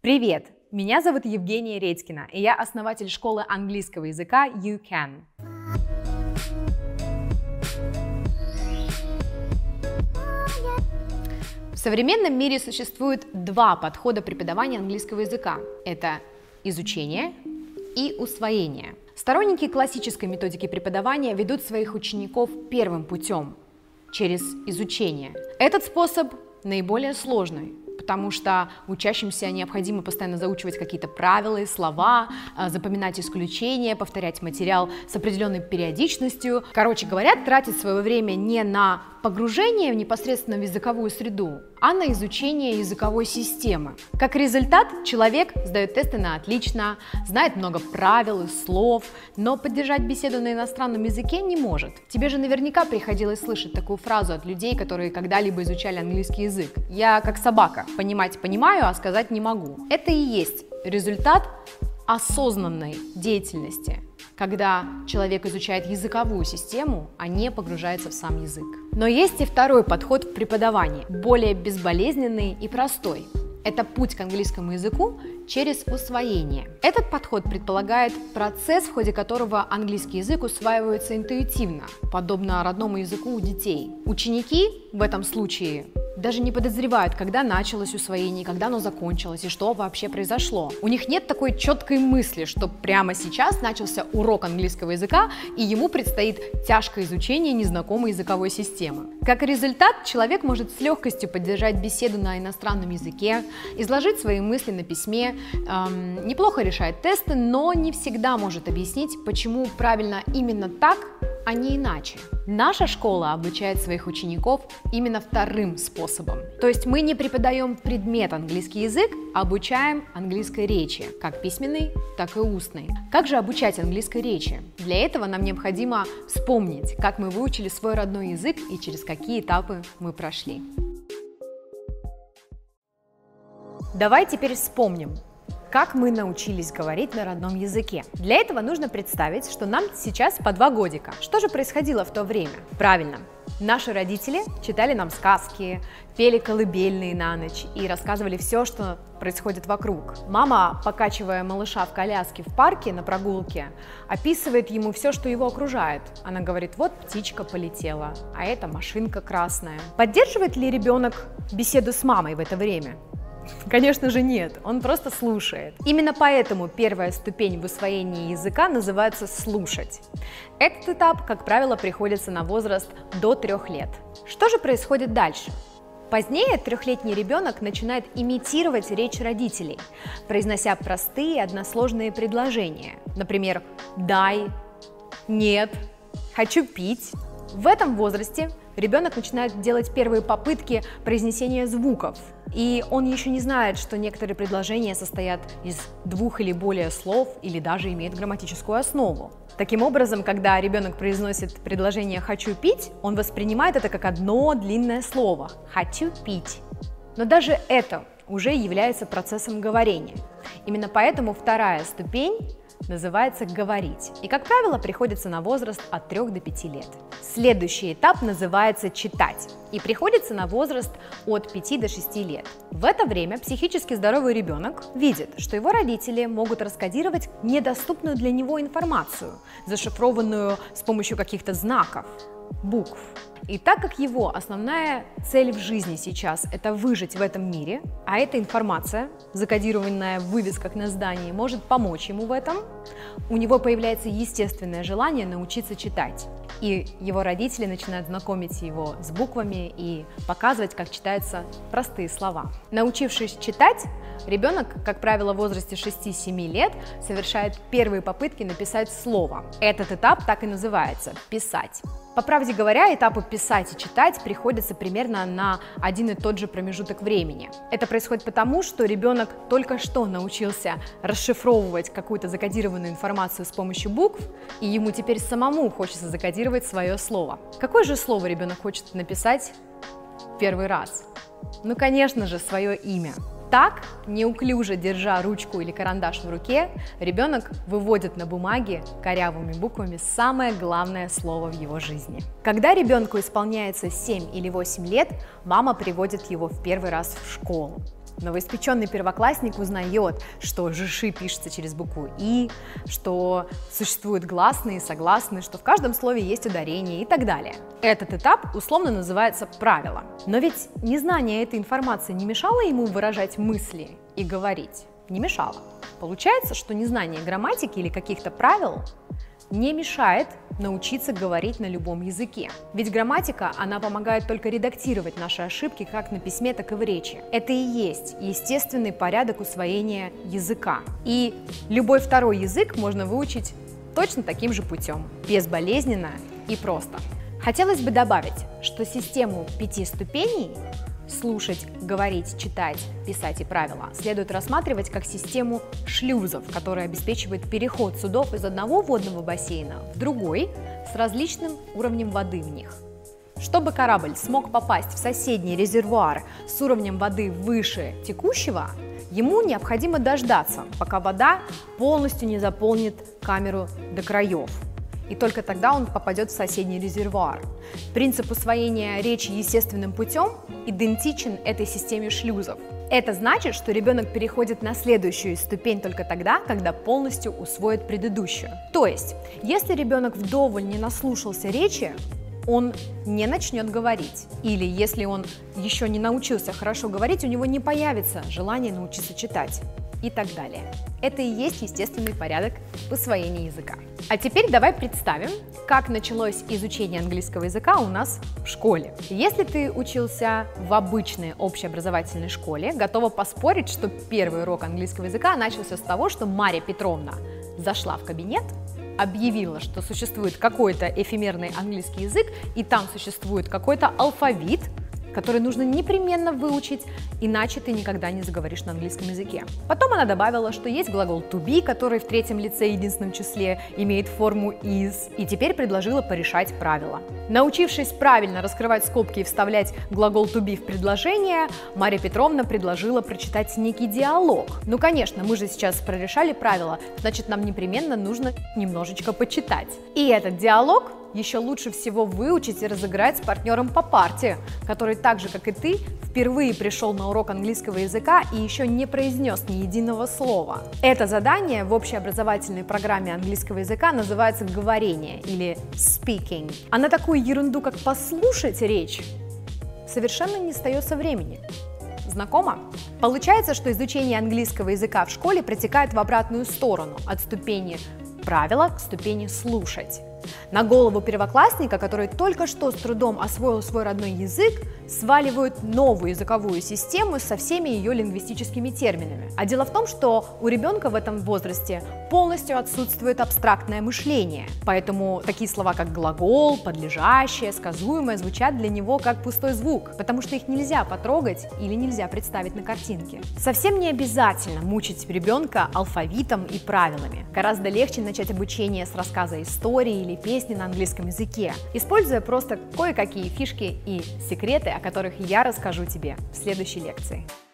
Привет! Меня зовут Евгения Редькина, и я основатель школы английского языка YouCan. В современном мире существует два подхода преподавания английского языка. Это изучение и усвоение. Сторонники классической методики преподавания ведут своих учеников первым путем, через изучение. Этот способ наиболее сложный, потому что учащимся необходимо постоянно заучивать какие-то правила и слова, запоминать исключения, повторять материал с определенной периодичностью. Короче говоря, тратить свое время не на погружение непосредственно в языковую среду, а на изучение языковой системы. Как результат, человек сдает тесты на отлично, знает много правил и слов, но поддержать беседу на иностранном языке не может. Тебе же наверняка приходилось слышать такую фразу от людей, которые когда-либо изучали английский язык. Я как собака, понимать понимаю, а сказать не могу. Это и есть результат осознанной деятельности, когда человек изучает языковую систему, а не погружается в сам язык. Но есть и второй подход в преподавании, более безболезненный и простой. Это путь к английскому языку через усвоение. Этот подход предполагает процесс, в ходе которого английский язык усваивается интуитивно, подобно родному языку у детей. Ученики в этом случае даже не подозревают, когда началось усвоение, когда оно закончилось и что вообще произошло. У них нет такой четкой мысли, что прямо сейчас начался урок английского языка, и ему предстоит тяжкое изучение незнакомой языковой системы. Как результат, человек может с легкостью поддержать беседу на иностранном языке, изложить свои мысли на письме, неплохо решает тесты, но не всегда может объяснить, почему правильно именно так, а не иначе. Наша школа обучает своих учеников именно вторым способом. То есть мы не преподаем предмет английский язык, а обучаем английской речи, как письменной, так и устной. Как же обучать английской речи? Для этого нам необходимо вспомнить, как мы выучили свой родной язык и через какие этапы мы прошли. Давай теперь вспомним, как мы научились говорить на родном языке. Для этого нужно представить, что нам сейчас по 2 годика. Что же происходило в то время? Правильно, наши родители читали нам сказки, пели колыбельные на ночь и рассказывали все, что происходит вокруг. Мама, покачивая малыша в коляске в парке на прогулке, описывает ему все, что его окружает. Она говорит: вот птичка полетела, а это машинка красная. Поддерживает ли ребенок беседу с мамой в это время? Конечно же нет, он просто слушает. Именно поэтому первая ступень в усвоении языка называется слушать. Этот этап, как правило, приходится на возраст до 3 лет. Что же происходит дальше? Позднее 3-летний ребенок начинает имитировать речь родителей, произнося простые односложные предложения. Например, «дай», «нет», «хочу пить». В этом возрасте ребенок начинает делать первые попытки произнесения звуков, и он еще не знает, что некоторые предложения состоят из 2 или более слов или даже имеют грамматическую основу. Таким образом, когда ребенок произносит предложение «хочу пить», он воспринимает это как одно длинное слово «хочу пить». Но даже это уже является процессом говорения. Именно поэтому вторая ступень называется «говорить» и, как правило, приходится на возраст от 3 до 5 лет. Следующий этап называется «читать» и приходится на возраст от 5 до 6 лет. В это время психически здоровый ребенок видит, что его родители могут раскодировать недоступную для него информацию, зашифрованную с помощью каких-то знаков, букв. И так как его основная цель в жизни сейчас – это выжить в этом мире, а эта информация, закодированная в вывесках на здании, может помочь ему в этом, у него появляется естественное желание научиться читать. И его родители начинают знакомить его с буквами и показывать, как читаются простые слова. Научившись читать, ребенок, как правило, в возрасте 6-7 лет совершает первые попытки написать слово. Этот этап так и называется – «писать». По правде говоря, этапы писать и читать приходятся примерно на один и тот же промежуток времени. Это происходит потому, что ребенок только что научился расшифровывать какую-то закодированную информацию с помощью букв, и ему теперь самому хочется закодировать свое слово. Какое же слово ребенок хочет написать в первый раз? Ну, конечно же, свое имя. Так, неуклюже держа ручку или карандаш в руке, ребенок выводит на бумаге корявыми буквами самое главное слово в его жизни. Когда ребенку исполняется 7 или 8 лет, мама приводит его в первый раз в школу. Новоиспеченный первоклассник узнает, что жиши пишется через букву «и», что существуют гласные и согласные, что в каждом слове есть ударение и так далее. Этот этап условно называется правило. Но ведь незнание этой информации не мешало ему выражать мысли и говорить? Не мешало. Получается, что незнание грамматики или каких-то правил не мешает научиться говорить на любом языке. Ведь грамматика, она помогает только редактировать наши ошибки как на письме, так и в речи. Это и есть естественный порядок усвоения языка. И любой второй язык можно выучить точно таким же путем, безболезненно и просто. Хотелось бы добавить, что систему 5 ступеней слушать, говорить, читать, писать и правила следует рассматривать как систему шлюзов, которая обеспечивает переход судов из одного водного бассейна в другой с различным уровнем воды в них. Чтобы корабль смог попасть в соседний резервуар с уровнем воды выше текущего, ему необходимо дождаться, пока вода полностью не заполнит камеру до краев. И только тогда он попадет в соседний резервуар. Принцип усвоения речи естественным путем идентичен этой системе шлюзов. Это значит, что ребенок переходит на следующую ступень только тогда, когда полностью усвоит предыдущую. То есть, если ребенок вдоволь не наслушался речи, он не начнет говорить. Или если он еще не научился хорошо говорить, у него не появится желание научиться читать. И так далее. Это и есть естественный порядок усвоения языка. А теперь давай представим, как началось изучение английского языка у нас в школе. Если ты учился в обычной общеобразовательной школе, готова поспорить, что первый урок английского языка начался с того, что Марья Петровна зашла в кабинет, объявила, что существует какой-то эфемерный английский язык, и там существует какой-то алфавит, который нужно непременно выучить, иначе ты никогда не заговоришь на английском языке. Потом она добавила, что есть глагол to be, который в третьем лице единственном числе имеет форму is, и теперь предложила порешать правила. Научившись правильно раскрывать скобки и вставлять глагол to be в предложение, Марья Петровна предложила прочитать некий диалог. Ну, конечно, мы же сейчас прорешали правила, значит, нам непременно нужно немножечко почитать. И этот диалог еще лучше всего выучить и разыграть с партнером по парте, который так же, как и ты, впервые пришел на урок английского языка и еще не произнес ни единого слова. Это задание в общеобразовательной программе английского языка называется говорение или speaking. А на такую ерунду, как послушать речь, совершенно не остается времени. Знакомо? Получается, что изучение английского языка в школе протекает в обратную сторону, от ступени правила к ступени слушать. На голову первоклассника, который только что с трудом освоил свой родной язык, сваливают новую языковую систему со всеми ее лингвистическими терминами. А дело в том, что у ребенка в этом возрасте полностью отсутствует абстрактное мышление, поэтому такие слова, как глагол, подлежащее, сказуемое звучат для него как пустой звук, потому что их нельзя потрогать или нельзя представить на картинке. Совсем не обязательно мучить ребенка алфавитом и правилами. Гораздо легче начать обучение с рассказа истории или песни на английском языке, используя просто кое-какие фишки и секреты, о которых я расскажу тебе в следующей лекции.